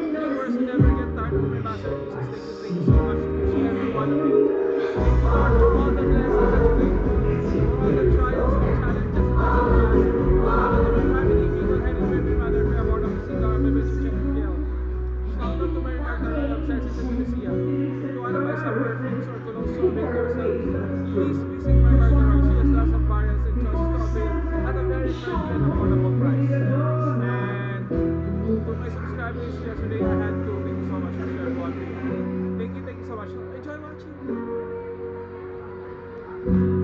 viewers who never get tired of my masterpieces. Thank you so much to each and every one of you. Thank you, Lord, for all the blessings that you gave me, for all the trials and challenges that I surpassed. Shout out to my family, Miguel, Henry, my mother, my award of Sigar, my best friend, Miguel. Shout out to my Magdalene of Sexy and Lucia. To one of my sub-perfects or to those soulmate yourselves, please visit my partner. She has lots of variants and choices to avail at a very friendly and affordable price. And to my subscribers yesterday, I had to thank you so much for sharing one video. Thank you so much. Enjoy watching.